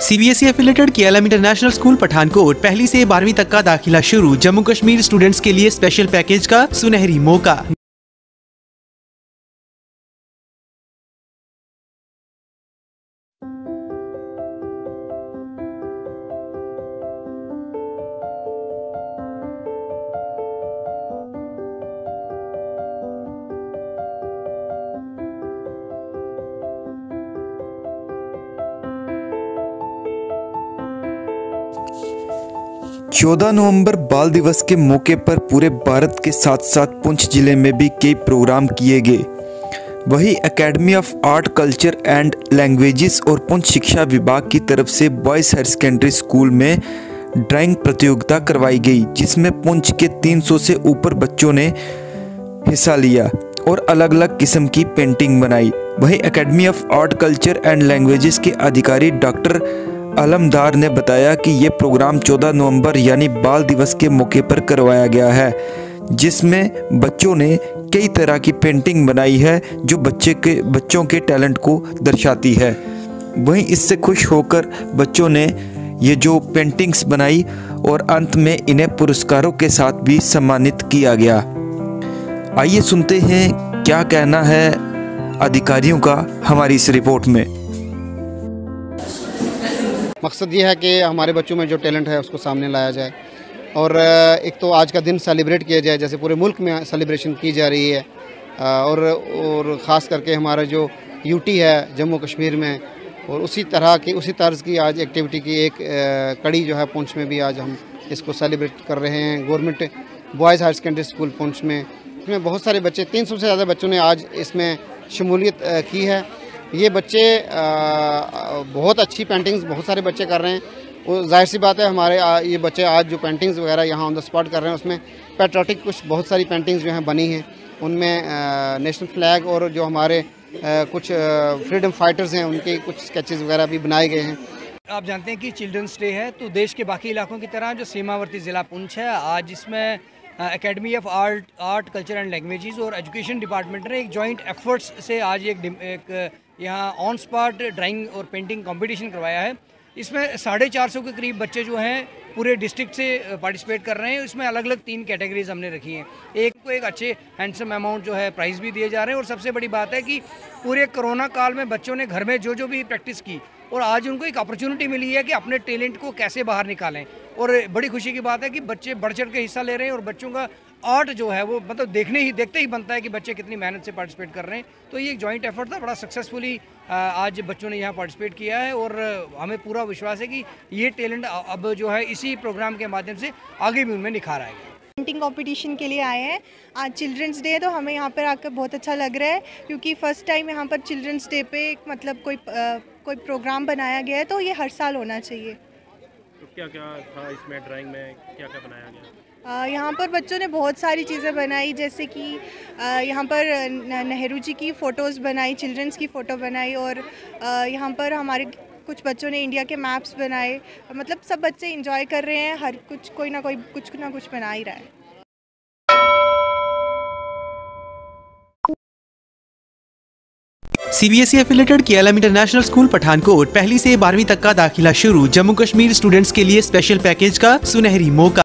CBSE affiliated KLM international school Pathankot 1 से 12वीं तक का दाखिला शुरू। जम्मू कश्मीर स्टूडेंट्स के लिए स्पेशल पैकेज का सुनहरी मौका। चौदह नवंबर बाल दिवस के मौके पर पूरे भारत के साथ साथ पुंछ जिले में भी कई प्रोग्राम किए गए। वहीं academy of art culture and languages और पुंछ शिक्षा विभाग की तरफ से बॉयज़ हायर सेकेंडरी स्कूल में ड्राइंग प्रतियोगिता करवाई गई, जिसमें पुंछ के 300 से ऊपर बच्चों ने हिस्सा लिया और अलग अलग किस्म की पेंटिंग बनाई। वहीं academy of art culture and languages के अधिकारी डॉक्टर अलमदार ने बताया कि ये प्रोग्राम 14 नवंबर यानी बाल दिवस के मौके पर करवाया गया है, जिसमें बच्चों ने कई तरह की पेंटिंग बनाई है जो बच्चों के टैलेंट को दर्शाती है। वहीं इससे खुश होकर बच्चों ने ये जो पेंटिंग्स बनाई और अंत में इन्हें पुरस्कारों के साथ भी सम्मानित किया गया। आइए सुनते हैं क्या कहना है अधिकारियों का हमारी इस रिपोर्ट में। मकसद ये है कि हमारे बच्चों में जो टैलेंट है उसको सामने लाया जाए और एक तो आज का दिन सेलिब्रेट किया जाए, जैसे पूरे मुल्क में सेलिब्रेशन की जा रही है और ख़ास करके हमारा जो यूटी है जम्मू कश्मीर में, और उसी तर्ज की आज एक्टिविटी की एक कड़ी जो है पुंछ में भी आज हम इसको सेलिब्रेट कर रहे हैं। Government boys higher secondary school Poonch में इसमें बहुत सारे बच्चे 300 से ज़्यादा बच्चों ने आज इसमें शमूलियत की है। ये बच्चे बहुत अच्छी पेंटिंग्स बहुत सारे बच्चे कर रहे हैं। वो जाहिर सी बात है हमारे ये बच्चे आज जो पेंटिंग्स वगैरह यहाँ ऑन द स्पॉट कर रहे हैं उसमें पैट्रियोटिक कुछ बहुत सारी पेंटिंग्स जो हैं बनी हैं। उनमें नेशनल फ्लैग और जो हमारे कुछ फ्रीडम फाइटर्स हैं उनके कुछ स्केचेस वगैरह भी बनाए गए हैं। आप जानते हैं कि चिल्ड्रंस डे है, तो देश के बाकी इलाकों की तरह जो सीमावर्ती ज़िला पुंछ है, आज इसमें academy of art culture and languages और एजुकेशन डिपार्टमेंट ने एक जॉइंट एफर्ट्स से आज एक यहाँ ऑन स्पॉट ड्राइंग और पेंटिंग कंपटीशन करवाया है। इसमें 450 के करीब बच्चे जो हैं पूरे डिस्ट्रिक्ट से पार्टिसिपेट कर रहे हैं। इसमें अलग अलग 3 कैटेगरीज हमने रखी हैं। एक को एक अच्छे हैंडसम अमाउंट जो है प्राइज़ भी दिए जा रहे हैं, और सबसे बड़ी बात है कि पूरे कोरोना काल में बच्चों ने घर में जो भी प्रैक्टिस की और आज उनको एक अपॉर्चुनिटी मिली है कि अपने टैलेंट को कैसे बाहर निकालें। और बड़ी खुशी की बात है कि बच्चे बढ़ चढ़ के हिस्सा ले रहे हैं और बच्चों का आर्ट जो है वो मतलब देखते ही बनता है कि बच्चे कितनी मेहनत से पार्टिसिपेट कर रहे हैं। तो ये एक जॉइंट एफर्ट था, बड़ा सक्सेसफुली आज बच्चों ने यहाँ पार्टिसिपेट किया है और हमें पूरा विश्वास है कि ये टैलेंट अब जो है इसी प्रोग्राम के माध्यम से आगे भी उनमें निखार आएगा। पेंटिंग कंपटीशन के लिए आए हैं। आज चिल्ड्रंस डे है तो हमें यहाँ पर आकर बहुत अच्छा लग रहा है, क्योंकि फ़र्स्ट टाइम यहाँ पर चिल्ड्रंस डे पे मतलब कोई प्रोग्राम बनाया गया है, तो ये हर साल होना चाहिए। तो क्या क्या था इसमें, ड्राइंग में क्या क्या बनाया गया? यहाँ पर बच्चों ने बहुत सारी चीज़ें बनाई, जैसे कि यहाँ पर नेहरू जी की फ़ोटोज़ बनाई, चिल्ड्रंस की फ़ोटो बनाई, और यहाँ पर हमारे कुछ बच्चों ने इंडिया के मैप्स बनाए। मतलब सब बच्चे एंजॉय कर रहे हैं, हर कोई ना कुछ बना ही रहा है। CBSE affiliated KLM international school Pathankot 1 से 12वीं तक का दाखिला शुरू। जम्मू कश्मीर स्टूडेंट्स के लिए स्पेशल पैकेज का सुनहरी मौका।